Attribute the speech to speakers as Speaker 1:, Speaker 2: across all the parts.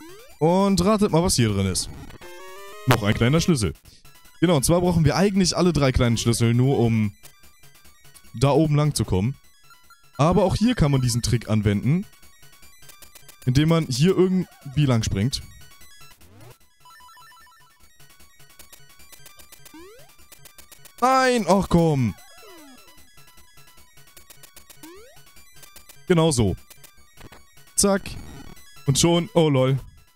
Speaker 1: Und ratet mal, was hier drin ist. Noch ein kleiner Schlüssel. Genau, und zwar brauchen wir eigentlich alle 3 kleinen Schlüssel, nur um da oben lang zu kommen. Aber auch hier kann man diesen Trick anwenden, indem man hier irgendwie lang springt. Nein, ach komm. Genau so. Zack. Und schon, oh lol.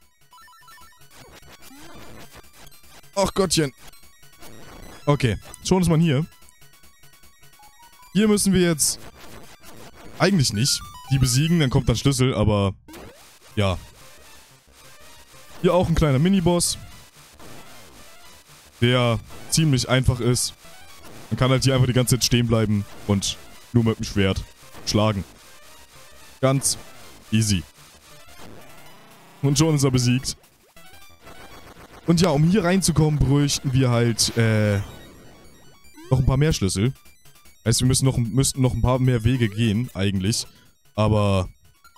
Speaker 1: Ach Gottchen. Okay, schon ist man hier. Hier müssen wir jetzt eigentlich nicht die besiegen, dann kommt dann Schlüssel, aber ja. Hier auch ein kleiner Miniboss, der ziemlich einfach ist. Man kann halt hier einfach die ganze Zeit stehen bleiben und nur mit dem Schwert schlagen. Ganz easy. Und schon ist er besiegt. Und ja, um hier reinzukommen, bräuchten wir halt noch ein paar mehr Schlüssel. Heißt, wir müssten noch ein paar mehr Wege gehen, eigentlich. Aber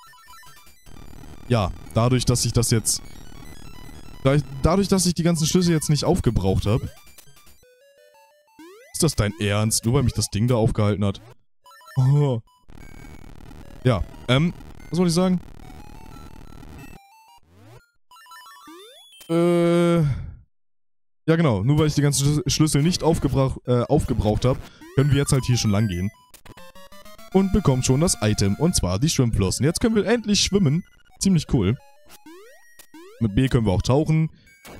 Speaker 1: ja, dadurch, dass ich das jetzt... Dadurch, dass ich die ganzen Schlüssel jetzt nicht aufgebraucht habe. Ist das dein Ernst? Nur weil mich das Ding da aufgehalten hat. Oh. Ja, was soll ich sagen? Ja genau, nur weil ich die ganzen Schlüssel nicht aufgebraucht habe, können wir jetzt halt hier schon lang gehen. Und bekommen schon das Item, und zwar die Schwimmflossen. Jetzt können wir endlich schwimmen. Ziemlich cool. Mit B können wir auch tauchen.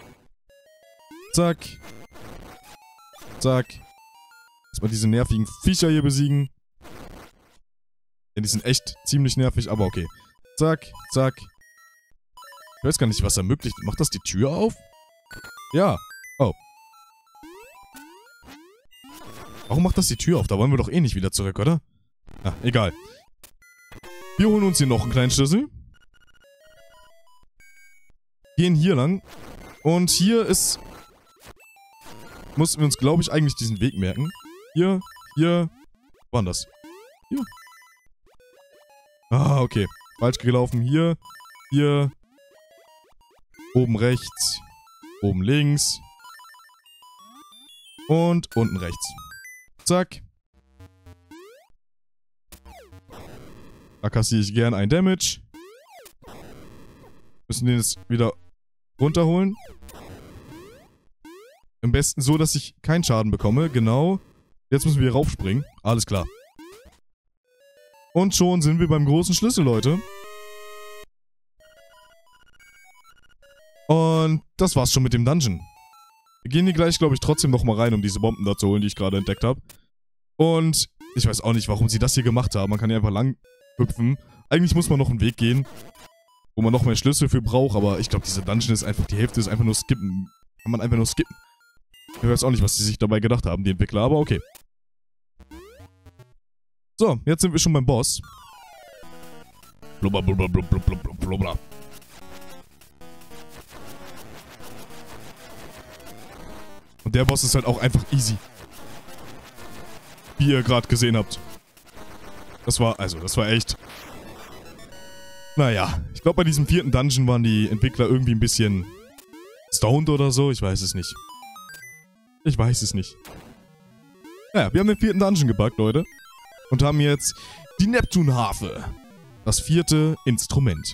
Speaker 1: Zack. Zack. Erstmal diese nervigen Viecher hier besiegen. Ja, die sind echt ziemlich nervig, aber okay. Zack, zack. Ich weiß gar nicht, was ermöglicht. Macht das die Tür auf? Ja. Oh. Warum macht das die Tür auf? Da wollen wir doch eh nicht wieder zurück, oder? Ah, egal. Wir holen uns hier noch einen kleinen Schlüssel. Gehen hier lang. Und hier ist... Mussten wir uns, glaube ich, eigentlich diesen Weg merken. Hier, hier... Wo war denn das? Hier. Ah, okay. Falsch gelaufen. Hier, hier... Oben rechts. Oben links. Und unten rechts. Zack. Da kassiere ich gern ein Damage. Müssen den jetzt wieder runterholen. Am besten so, dass ich keinen Schaden bekomme. Genau. Jetzt müssen wir raufspringen. Alles klar. Und schon sind wir beim großen Schlüssel, Leute. Und das war's schon mit dem Dungeon. Wir gehen hier gleich, glaube ich, trotzdem nochmal rein, um diese Bomben da zu holen, die ich gerade entdeckt habe. Und ich weiß auch nicht, warum sie das hier gemacht haben. Man kann hier einfach lang hüpfen. Eigentlich muss man noch einen Weg gehen, wo man noch mehr Schlüssel für braucht. Aber ich glaube, diese Dungeon ist einfach, die Hälfte ist einfach nur skippen. Kann man einfach nur skippen. Ich weiß auch nicht, was sie sich dabei gedacht haben, die Entwickler, aber okay. So, jetzt sind wir schon beim Boss. Blubber, blubber, blubber, blubber, blubber. Und der Boss ist halt auch einfach easy. Wie ihr gerade gesehen habt. Das war echt... Naja, ich glaube bei diesem 4. Dungeon waren die Entwickler irgendwie ein bisschen stoned oder so. Ich weiß es nicht. Ich weiß es nicht. Naja, wir haben den 4. Dungeon gebackt, Leute. Und haben jetzt die Neptunharfe. Das 4. Instrument.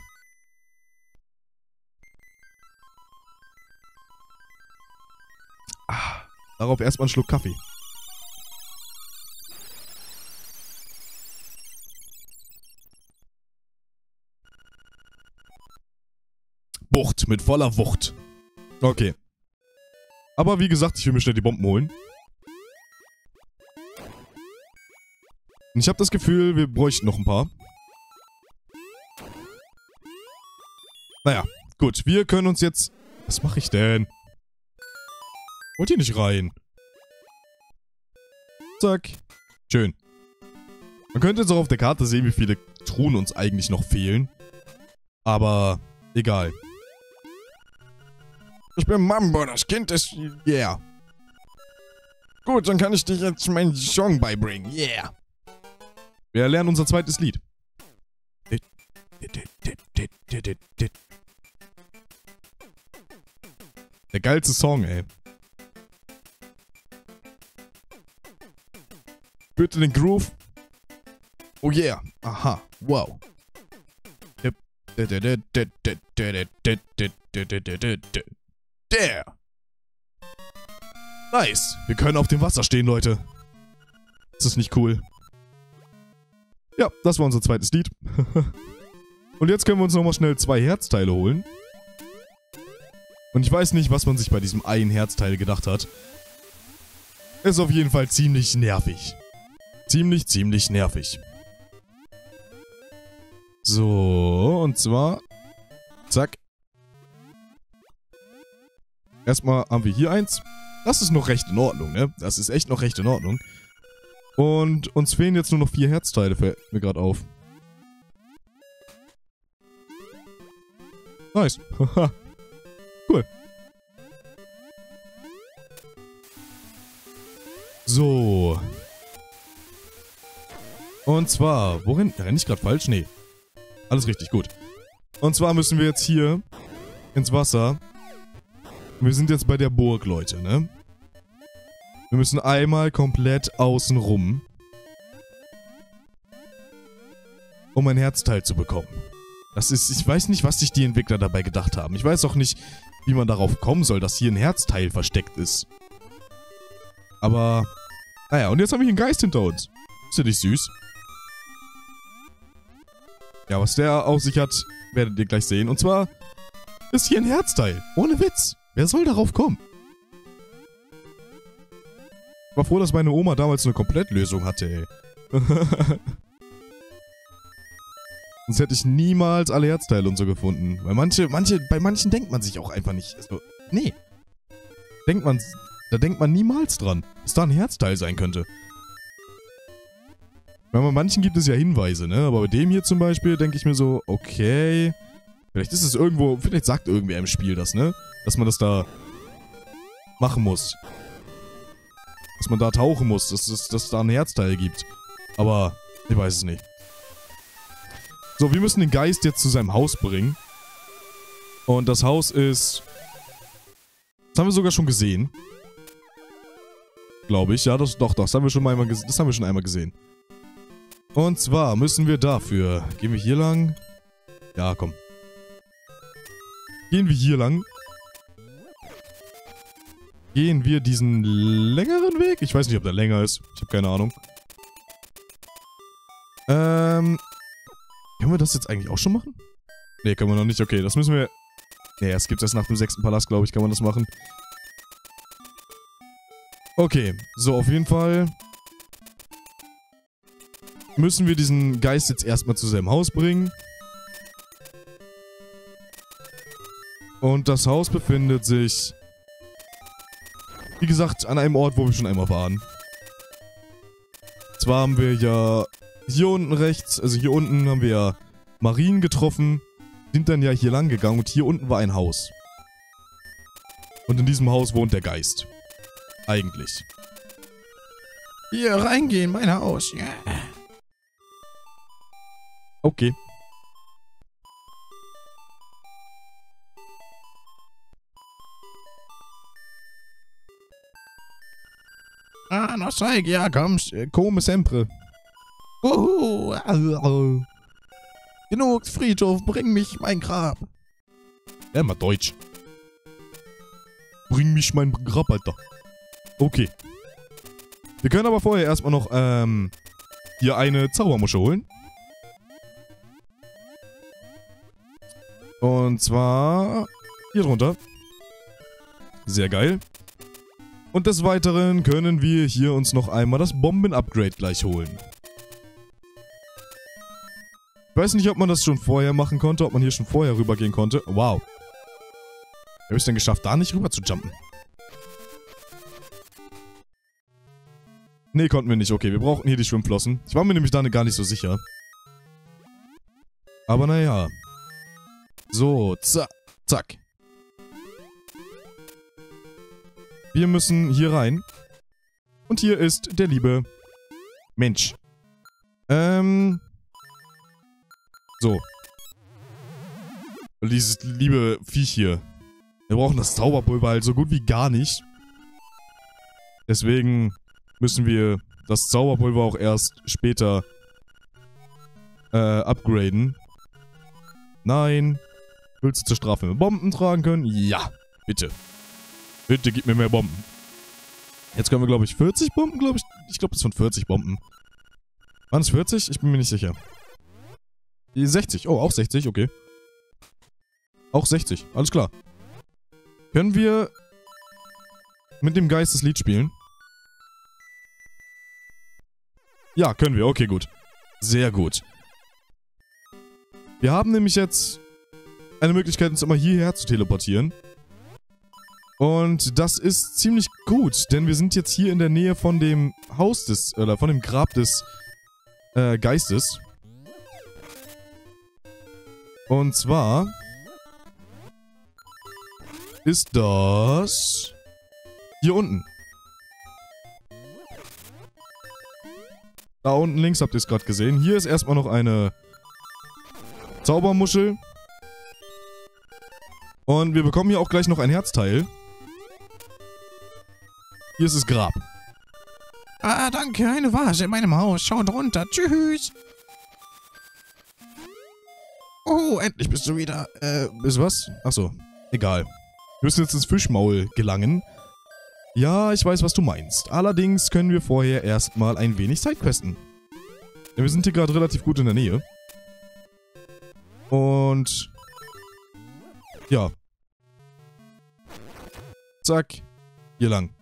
Speaker 1: Darauf erstmal einen Schluck Kaffee. Wucht, mit voller Wucht. Okay. Aber wie gesagt, ich will mir schnell die Bomben holen. Und ich habe das Gefühl, wir bräuchten noch ein paar. Naja, gut. Wir können uns jetzt... Was mache ich denn? Wollt ihr nicht rein? Zack. Schön. Man könnte jetzt auch auf der Karte sehen, wie viele Truhen uns eigentlich noch fehlen. Aber egal. Ich bin Mambo, das Kind ist... Yeah. Gut, dann kann ich dir jetzt meinen Song beibringen. Yeah. Wir lernen unser zweites Lied. Der geilste Song, ey. Bitte den Groove. Oh yeah. Aha. Wow. Der. Nice. Wir können auf dem Wasser stehen, Leute. Das ist nicht cool. Ja, das war unser zweites Lied. Und jetzt können wir uns nochmal schnell 2 Herzteile holen. Und ich weiß nicht, was man sich bei diesem einen Herzteil gedacht hat. Ist auf jeden Fall ziemlich nervig. Ziemlich nervig. So, und zwar... Zack. Erstmal haben wir hier eins. Das ist noch recht in Ordnung, ne? Das ist echt noch recht in Ordnung. Und uns fehlen jetzt nur noch 4 Herzteile, fällt mir gerade auf. Nice. Haha. Cool. So. Und zwar, worin? Renne ich gerade falsch? Nee. Alles richtig, gut. Und zwar müssen wir jetzt hier ins Wasser. Wir sind jetzt bei der Burg, Leute, ne? Wir müssen einmal komplett außen rum, um ein Herzteil zu bekommen. Das ist, ich weiß nicht, was sich die Entwickler dabei gedacht haben. Ich weiß auch nicht, wie man darauf kommen soll, dass hier ein Herzteil versteckt ist. Aber, naja, und jetzt haben wir hier einen Geist hinter uns. Ist ja nicht süß? Ja, was der auf sich hat, werdet ihr gleich sehen. Und zwar ist hier ein Herzteil. Ohne Witz. Wer soll darauf kommen? Ich war froh, dass meine Oma damals eine Komplettlösung hatte, ey. Sonst hätte ich niemals alle Herzteile und so gefunden. Weil bei manchen denkt man sich auch einfach nicht. Also, nee. Da denkt man niemals dran, dass da ein Herzteil sein könnte. Weil bei manchen gibt es ja Hinweise, ne? Aber bei dem hier zum Beispiel denke ich mir so, okay. Vielleicht ist es irgendwo, vielleicht sagt irgendwer im Spiel das, ne? Dass man das da machen muss. Dass man da tauchen muss, dass es da ein Herzteil gibt. Aber ich weiß es nicht. So, wir müssen den Geist jetzt zu seinem Haus bringen. Und das Haus ist... Das haben wir sogar schon gesehen. Glaube ich. Ja, das haben wir schon einmal gesehen. Und zwar müssen wir dafür... Gehen wir hier lang? Ja, komm. Gehen wir hier lang. Gehen wir diesen längeren Weg? Ich weiß nicht, ob der länger ist. Ich habe keine Ahnung. Können wir das jetzt eigentlich auch schon machen? Ne, können wir noch nicht. Okay, das müssen wir... Ne, das gibt's erst nach dem 6. Palast, glaube ich, kann man das machen. Okay, so, auf jeden Fall... müssen wir diesen Geist jetzt erstmal zu seinem Haus bringen. Und das Haus befindet sich... wie gesagt, an einem Ort, wo wir schon einmal waren. Zwar haben wir ja hier unten rechts, also hier unten haben wir ja Marien getroffen, sind dann ja hier lang gegangen und hier unten war ein Haus. Und in diesem Haus wohnt der Geist. Eigentlich. Hier reingehen, mein Haus. Ja. Okay. Ah, nostalgia, come sempre. Genug, Friedhof, bring mich mein Grab. Ja, mal Deutsch. Bring mich mein Grab, Alter. Okay. Wir können aber vorher erstmal noch, hier eine Zaubermuschel holen. Und zwar hier drunter. Sehr geil. Und des Weiteren können wir hier uns noch einmal das Bomben-Upgrade gleich holen. Ich weiß nicht, ob man das schon vorher machen konnte, ob man hier schon vorher rübergehen konnte. Wow. Wie habe ich es denn geschafft, da nicht rüber zu jumpen? Nee, konnten wir nicht. Okay, wir brauchten hier die Schwimmflossen. Ich war mir nämlich da gar nicht so sicher. Aber naja. So, zack. Wir müssen hier rein. Und hier ist der liebe Mensch. So. Und dieses liebe Viech hier. Wir brauchen das Zauberpulver halt so gut wie gar nicht. Deswegen müssen wir das Zauberpulver auch erst später upgraden. Nein. Willst du zur Strafe mehr Bomben tragen können? Ja, bitte. Bitte gib mir mehr Bomben. Jetzt können wir, glaube ich, 40 Bomben, glaube ich. Ich glaube, das sind 40 Bomben. Waren es 40? Ich bin mir nicht sicher. Die 60. Oh, auch 60, okay. Auch 60, alles klar. Können wir mit dem Geist das Lied spielen? Ja, können wir. Okay, gut. Sehr gut. Wir haben nämlich jetzt eine Möglichkeit, uns immer hierher zu teleportieren. Und das ist ziemlich gut, denn wir sind jetzt hier in der Nähe von dem Haus des, oder von dem Grab des Geistes. Und zwar ist das hier unten. Da unten links habt ihr es gerade gesehen. Hier ist erstmal noch eine Zaubermuschel. Und wir bekommen hier auch gleich noch ein Herzteil. Hier ist das Grab.
Speaker 2: Ah, danke, eine Vase in meinem Haus. Schaut runter. Tschüss. Oh, endlich bist du wieder.
Speaker 1: Ist was? Achso, egal. Wir müssen jetzt ins Fischmaul gelangen. Ja, ich weiß, was du meinst. Allerdings können wir vorher erstmal ein wenig Sidequesten. Denn wir sind hier gerade relativ gut in der Nähe. Und ja. Zack. Hier lang.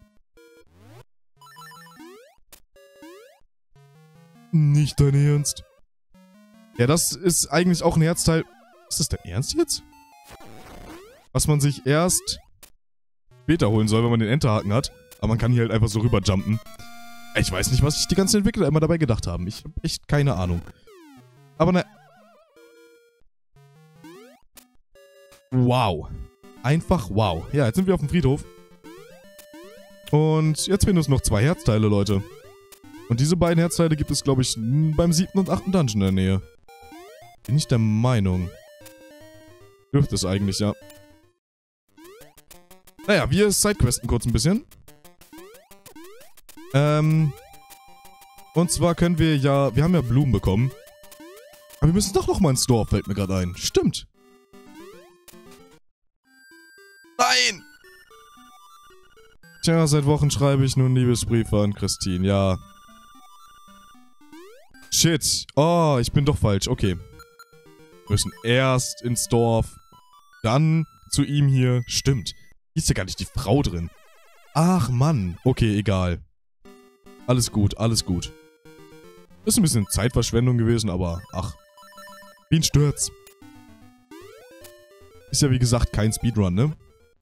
Speaker 1: Nicht dein Ernst. Ja, das ist eigentlich auch ein Herzteil. Ist das dein Ernst jetzt? Was man sich erst später holen soll, wenn man den Enterhaken hat. Aber man kann hier halt einfach so rüberjumpen. Ich weiß nicht, was sich die ganzen Entwickler immer dabei gedacht haben. Ich habe echt keine Ahnung. Aber ne. Wow. Einfach wow. Ja, jetzt sind wir auf dem Friedhof. Und jetzt fehlen uns noch 2 Herzteile, Leute. Und diese beiden Herzteile gibt es, glaube ich, beim 7. und 8. Dungeon in der Nähe. Bin ich der Meinung. Dürfte es eigentlich, ja. Naja, wir sidequesten kurz ein bisschen. Und zwar können wir ja... Wir haben ja Blumen bekommen. Aber wir müssen doch noch mal ins Dorf, fällt mir gerade ein. Stimmt. Nein! Tja, seit Wochen schreibe ich nun Liebesbriefe an Christine, ja. Shit. Oh, ich bin doch falsch. Okay. Wir müssen erst ins Dorf. Dann zu ihm hier. Stimmt. Hier ist ja gar nicht die Frau drin. Ach, Mann. Okay, egal. Alles gut, alles gut. Ist ein bisschen Zeitverschwendung gewesen, aber ach. Wie ein Sturz. Ist ja wie gesagt kein Speedrun, ne?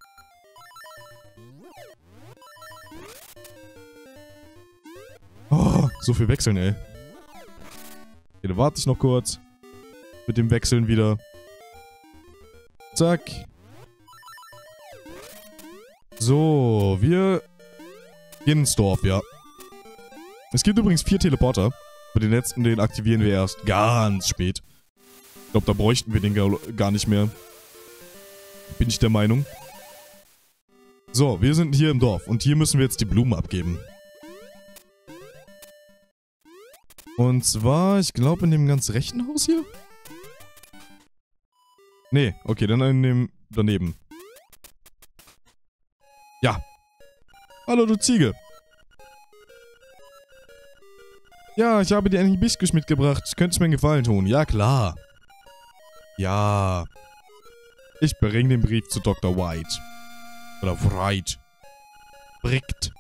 Speaker 1: Oh, so viel wechseln, ey. Okay, dann warte ich noch kurz. Mit dem Wechseln wieder. Zack. So, wir gehen ins Dorf, ja. Es gibt übrigens 4 Teleporter. Für den letzten, den aktivieren wir erst ganz spät. Ich glaube, da bräuchten wir den gar nicht mehr. Bin ich der Meinung. So, wir sind hier im Dorf. Und hier müssen wir jetzt die Blumen abgeben. Und zwar, ich glaube, in dem ganz rechten Haus hier? Nee, okay, dann in dem daneben. Ja. Hallo, du Ziege. Ja, ich habe dir einen Hibiskus mitgebracht. Könntest mir einen Gefallen tun? Ja, klar. Ja. Ich bringe den Brief zu Dr. White. Oder Wright. Brickt.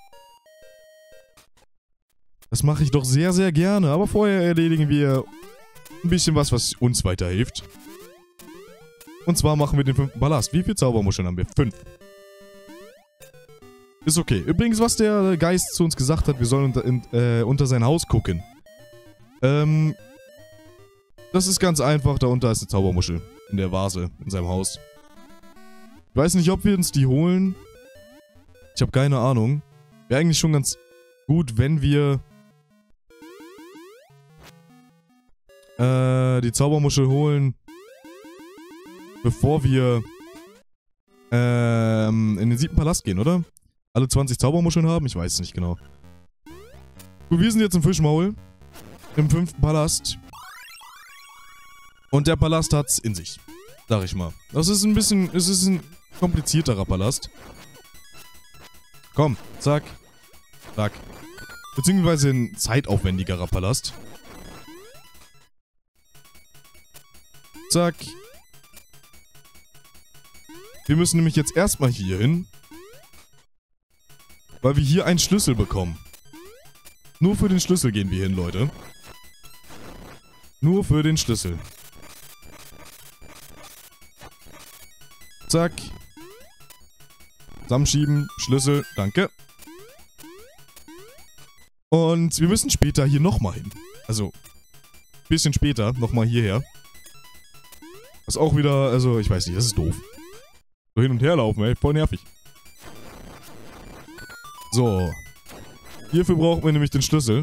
Speaker 1: Das mache ich doch sehr, sehr gerne. Aber vorher erledigen wir ein bisschen was uns weiterhilft. Und zwar machen wir den 5. Palast. Wie viele Zaubermuscheln haben wir? 5. Ist okay. Übrigens, was der Geist zu uns gesagt hat, wir sollen unter sein Haus gucken. Das ist ganz einfach. Da unter ist eine Zaubermuschel. In der Vase. In seinem Haus. Ich weiß nicht, ob wir uns die holen. Ich habe keine Ahnung. Wäre eigentlich schon ganz gut, wenn wir die Zaubermuschel holen, bevor wir in den 7. Palast gehen, oder? Alle 20 Zaubermuscheln haben? Ich weiß es nicht genau. Gut, wir sind jetzt im Fischmaul. Im 5. Palast. Und der Palast hat's in sich. Sag ich mal. Das ist ein bisschen... Es ist ein komplizierterer Palast. Komm, zack. Zack. Beziehungsweise ein zeitaufwendigerer Palast. Zack. Wir müssen nämlich jetzt erstmal hier hin. Weil wir hier einen Schlüssel bekommen. Nur für den Schlüssel gehen wir hin, Leute. Nur für den Schlüssel. Zack. Zusammenschieben. Schlüssel. Danke. Und wir müssen später hier nochmal hin. Also, ein bisschen später nochmal hierher. Was auch wieder, also, ich weiß nicht, das ist doof. So hin und her laufen, ey. Voll nervig. So. Hierfür brauchen wir nämlich den Schlüssel.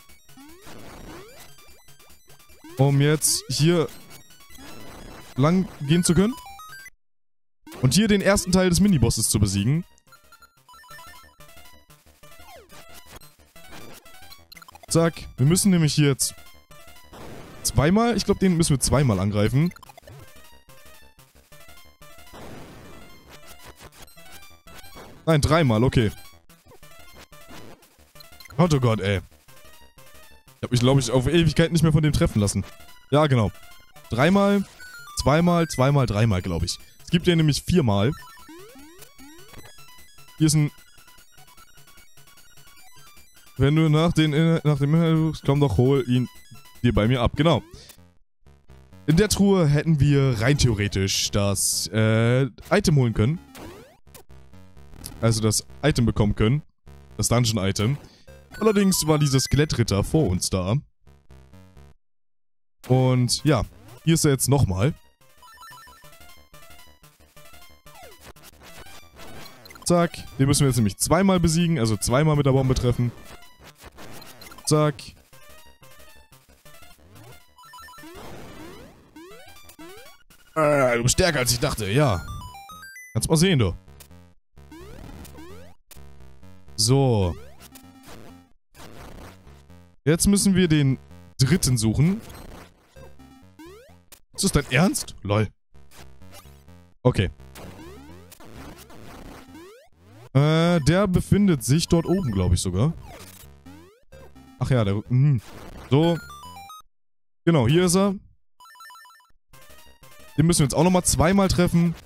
Speaker 1: Um jetzt hier lang gehen zu können. Und hier den ersten Teil des Minibosses zu besiegen. Zack. Wir müssen nämlich hier jetzt zweimal, ich glaube, den müssen wir zweimal angreifen. Nein, dreimal, okay. Oh Gott, ey. Ich hab mich, glaube ich, auf Ewigkeit nicht mehr von dem treffen lassen. Ja, genau. Dreimal, zweimal, dreimal, glaube ich. Es gibt ja nämlich 4-mal. Hier ist ein... Wenn du nach dem Inhalt suchst, komm doch, hol ihn dir bei mir ab. Genau. In der Truhe hätten wir rein theoretisch das Item holen können. Also das Item bekommen können. Das Dungeon-Item. Allerdings war dieser Skelettritter vor uns da. Und ja, hier ist er jetzt nochmal. Zack. Den müssen wir jetzt nämlich zweimal besiegen, also zweimal mit der Bombe treffen. Zack. Du bist stärker als ich dachte, ja. Kannst mal sehen, du. So. Jetzt müssen wir den dritten suchen. Ist das dein Ernst? Lol. Okay. Der befindet sich dort oben, glaube ich sogar. Ach ja, der... So. Genau, hier ist er. Den müssen wir jetzt auch nochmal zweimal treffen.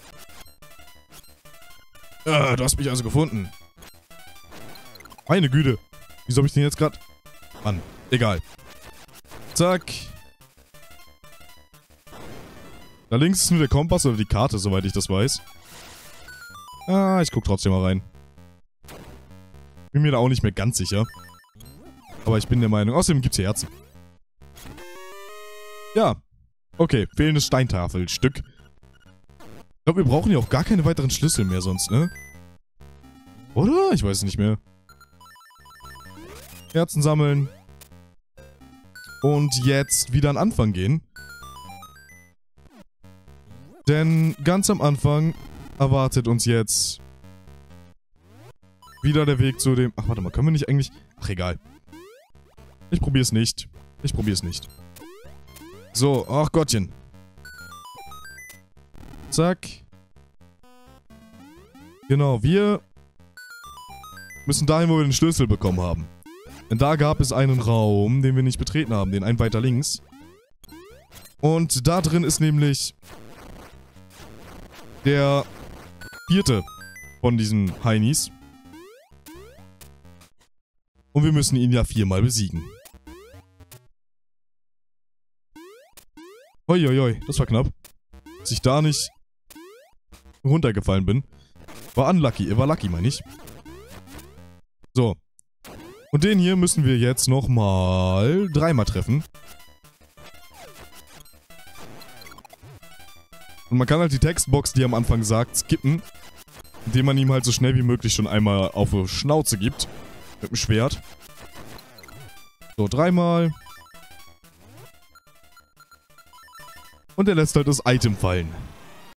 Speaker 1: Du hast mich also gefunden. Meine Güte. Wieso habe ich den jetzt gerade... Mann, egal. Zack. Da links ist nur der Kompass oder die Karte, soweit ich das weiß. Ich guck trotzdem mal rein. Bin mir da auch nicht mehr ganz sicher. Aber ich bin der Meinung... Außerdem gibt's hier Herzen. Ja. Okay, fehlendes Steintafelstück. Ich glaube, wir brauchen ja auch gar keine weiteren Schlüssel mehr sonst, ne? Oder? Ich weiß es nicht mehr. Herzen sammeln. Und jetzt wieder an Anfang gehen. Denn ganz am Anfang erwartet uns jetzt wieder der Weg zu dem... Ach, warte mal, können wir nicht eigentlich... Ach, egal. Ich probier's nicht. Ich probier's nicht. So, ach Gottchen. Zack. Genau, wir müssen dahin, wo wir den Schlüssel bekommen haben. Denn da gab es einen Raum, den wir nicht betreten haben, den einen weiter links. Und da drin ist nämlich der 4. von diesen Heinis. Und wir müssen ihn ja 4-mal besiegen. Uiuiui, das war knapp. Dass ich da nicht runtergefallen bin. War unlucky, war lucky, meine ich. So. Und den hier müssen wir jetzt nochmal 3-mal treffen. Und man kann halt die Textbox, die am Anfang sagt, skippen. Indem man ihm halt so schnell wie möglich schon einmal auf die Schnauze gibt. Mit dem Schwert. So, 3-mal. Und er lässt halt das Item fallen.